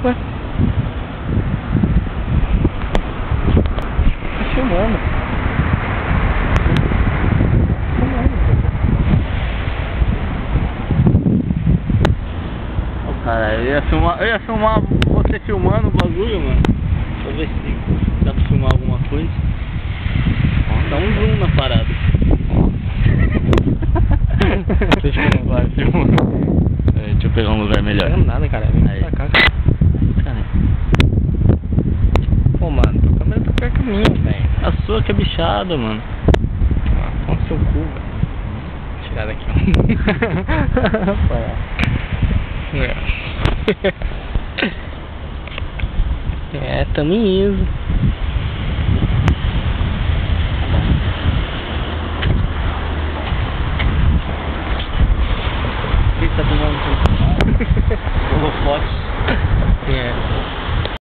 Ué? Tá filmando. Cara, eu ia filmar você filmando o bagulho, mano. Deixa eu ver se dá pra filmar alguma coisa. Dá um zoom na parada. Deixa eu Vai, filma. Deixa eu pegar um lugar melhor. não nada, cara. Vem Aí. pra cá, cara. Pô, mano, tua câmera tá perto minha, velho. A sua que é bichada, mano. Ah, põe seu cu, velho. Tirar daqui, ó. É, tamo indo. O que você tá filmando? Holofote. É.